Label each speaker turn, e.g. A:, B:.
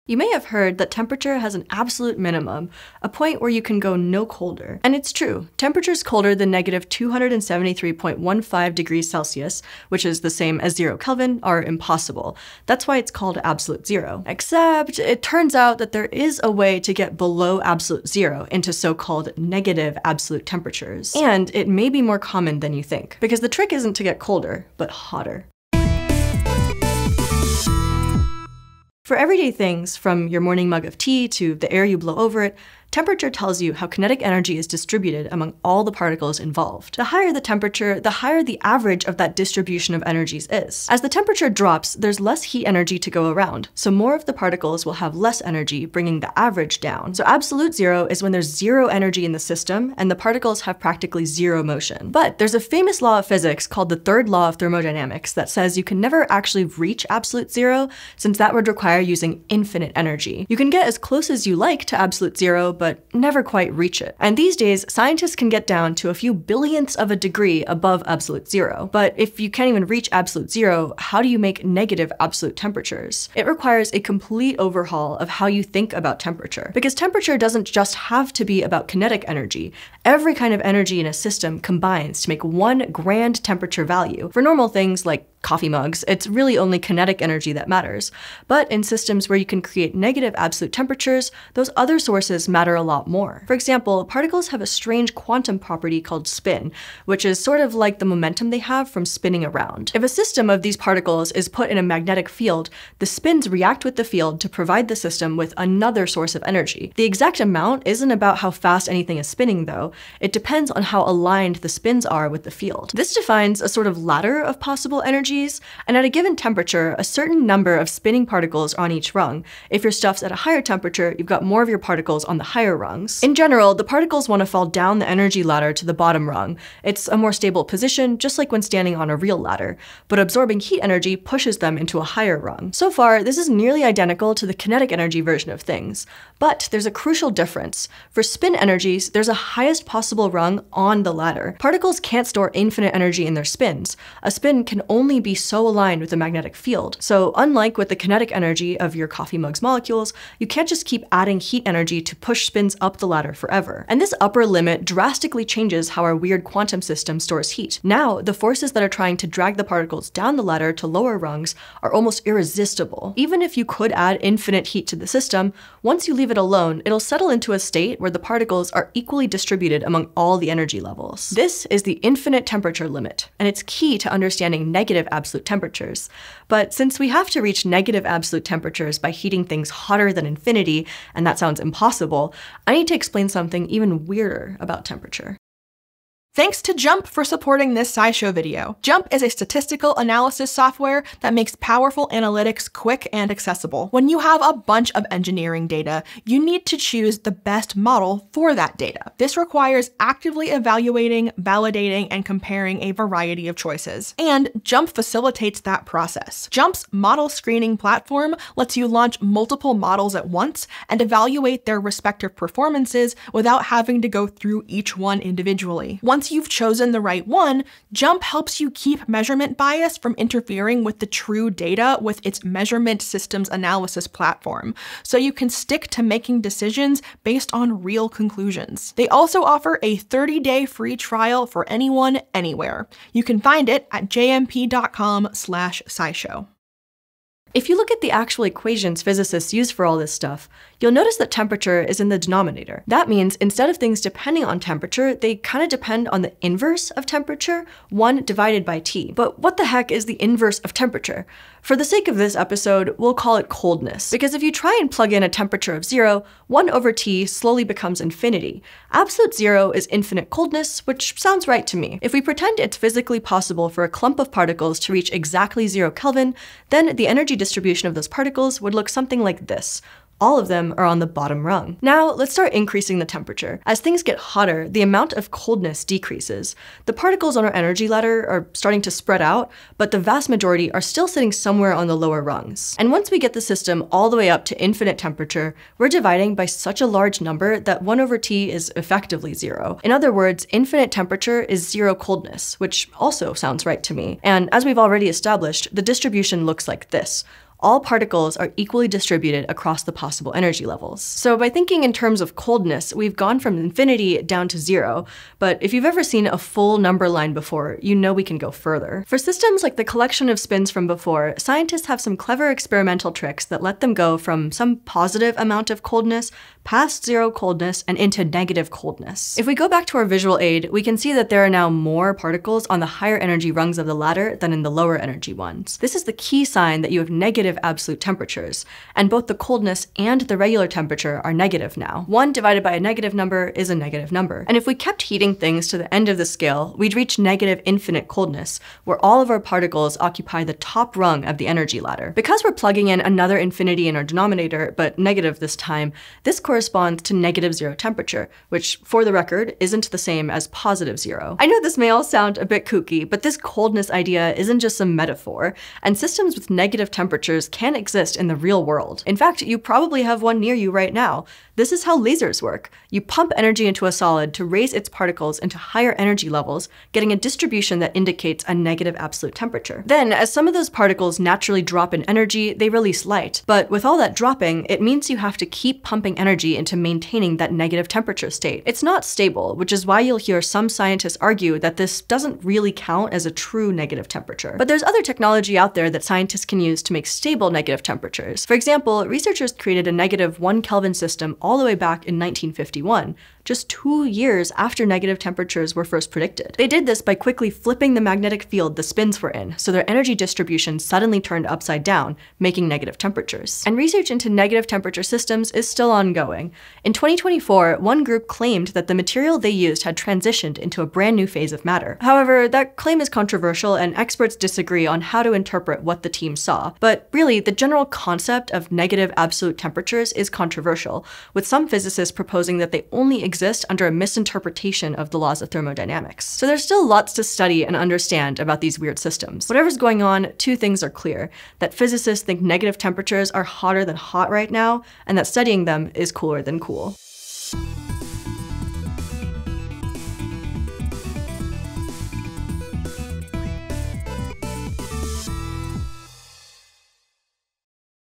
A: You may have heard that temperature has an absolute minimum, a point where you can go no colder. And it's true, temperatures colder than negative 273.15 degrees Celsius, which is the same as 0 Kelvin, are impossible. That's why it's called absolute zero. Except, it turns out that there is a way to get below absolute zero into so-called negative absolute temperatures. And it may be more common than you think, because the trick isn't to get colder, but hotter. For everyday things, from your morning mug of tea to the air you blow over it, temperature tells you how kinetic energy is distributed among all the particles involved. The higher the temperature, the higher the average of that distribution of energies is. As the temperature drops, there's less heat energy to go around, so more of the particles will have less energy, bringing the average down. So absolute zero is when there's zero energy in the system and the particles have practically zero motion. But there's a famous law of physics called the third law of thermodynamics that says you can never actually reach absolute zero, since that would require using infinite energy. You can get as close as you like to absolute zero, but never quite reach it. And these days, scientists can get down to a few billionths of a degree above absolute zero. But if you can't even reach absolute zero, how do you make negative absolute temperatures? It requires a complete overhaul of how you think about temperature. Because temperature doesn't just have to be about kinetic energy. Every kind of energy in a system combines to make one grand temperature value. For normal things like coffee mugs, it's really only kinetic energy that matters. But in systems where you can create negative absolute temperatures, those other sources matter a lot more. For example, particles have a strange quantum property called spin, which is sort of like the momentum they have from spinning around. If a system of these particles is put in a magnetic field, the spins react with the field to provide the system with another source of energy. The exact amount isn't about how fast anything is spinning, though. It depends on how aligned the spins are with the field. This defines a sort of ladder of possible energy, and at a given temperature, a certain number of spinning particles are on each rung. If your stuff's at a higher temperature, you've got more of your particles on the higher rungs. In general, the particles want to fall down the energy ladder to the bottom rung. It's a more stable position, just like when standing on a real ladder, but absorbing heat energy pushes them into a higher rung. So far, this is nearly identical to the kinetic energy version of things. But there's a crucial difference. For spin energies, there's a highest possible rung on the ladder. Particles can't store infinite energy in their spins. A spin can only be so aligned with the magnetic field. So unlike with the kinetic energy of your coffee mug's molecules, you can't just keep adding heat energy to push spins up the ladder forever. And this upper limit drastically changes how our weird quantum system stores heat. Now, the forces that are trying to drag the particles down the ladder to lower rungs are almost irresistible. Even if you could add infinite heat to the system, once you leave it alone, it'll settle into a state where the particles are equally distributed among all the energy levels. This is the infinite temperature limit, and it's key to understanding negative absolute temperatures. But since we have to reach negative absolute temperatures by heating things hotter than infinity, and that sounds impossible, I need to explain something even weirder about temperature.
B: Thanks to JUMP for supporting this SciShow video. JUMP is a statistical analysis software that makes powerful analytics quick and accessible. When you have a bunch of engineering data, you need to choose the best model for that data. This requires actively evaluating, validating, and comparing a variety of choices. And JUMP facilitates that process. JUMP's model screening platform lets you launch multiple models at once and evaluate their respective performances without having to go through each one individually. Once you've chosen the right one, JUMP helps you keep measurement bias from interfering with the true data with its measurement systems analysis platform, so you can stick to making decisions based on real conclusions. They also offer a 30-day free trial for anyone, anywhere. You can find it at jmp.com/scishow.
A: If you look at the actual equations physicists use for all this stuff, you'll notice that temperature is in the denominator. That means instead of things depending on temperature, they kind of depend on the inverse of temperature, 1 divided by T. But what the heck is the inverse of temperature? For the sake of this episode, we'll call it coldness, because if you try and plug in a temperature of 0, 1 over T slowly becomes infinity. Absolute zero is infinite coldness, which sounds right to me. If we pretend it's physically possible for a clump of particles to reach exactly 0 Kelvin, then the energy distribution of those particles would look something like this. All of them are on the bottom rung. Now, let's start increasing the temperature. As things get hotter, the amount of coldness decreases. The particles on our energy ladder are starting to spread out, but the vast majority are still sitting somewhere on the lower rungs. And once we get the system all the way up to infinite temperature, we're dividing by such a large number that 1 over T is effectively 0. In other words, infinite temperature is 0 coldness, which also sounds right to me. And as we've already established, the distribution looks like this. all particles are equally distributed across the possible energy levels. So by thinking in terms of coldness, we've gone from infinity down to 0, but if you've ever seen a full number line before, you know we can go further. For systems like the collection of spins from before, scientists have some clever experimental tricks that let them go from some positive amount of coldness past 0 coldness and into negative coldness. If we go back to our visual aid, we can see that there are now more particles on the higher energy rungs of the ladder than in the lower energy ones. This is the key sign that you have negative absolute temperatures, and both the coldness and the regular temperature are negative now. 1 divided by a negative number is a negative number. And if we kept heating things to the end of the scale, we'd reach negative infinite coldness, where all of our particles occupy the top rung of the energy ladder. Because we're plugging in another infinity in our denominator, but negative this time, this corresponds to negative 0 temperature, which, for the record, isn't the same as positive 0. I know this may all sound a bit kooky, but this coldness idea isn't just some metaphor, and systems with negative temperatures can exist in the real world. In fact, you probably have one near you right now. This is how lasers work. You pump energy into a solid to raise its particles into higher energy levels, getting a distribution that indicates a negative absolute temperature. Then, as some of those particles naturally drop in energy, they release light. But with all that dropping, it means you have to keep pumping energy into maintaining that negative temperature state. It's not stable, which is why you'll hear some scientists argue that this doesn't really count as a true negative temperature. But there's other technology out there that scientists can use to make stable negative temperatures. For example, researchers created a negative 1 Kelvin system all the way back in 1951, just 2 years after negative temperatures were first predicted. They did this by quickly flipping the magnetic field the spins were in, so their energy distribution suddenly turned upside down, making negative temperatures. And research into negative temperature systems is still ongoing. In 2024, one group claimed that the material they used had transitioned into a brand new phase of matter. However, that claim is controversial, and experts disagree on how to interpret what the team saw. But really, the general concept of negative absolute temperatures is controversial, with some physicists proposing that they only exist under a misinterpretation of the laws of thermodynamics. So there's still lots to study and understand about these weird systems. Whatever's going on, 2 things are clear: that physicists think negative temperatures are hotter than hot right now, and that studying them is cooler than cool.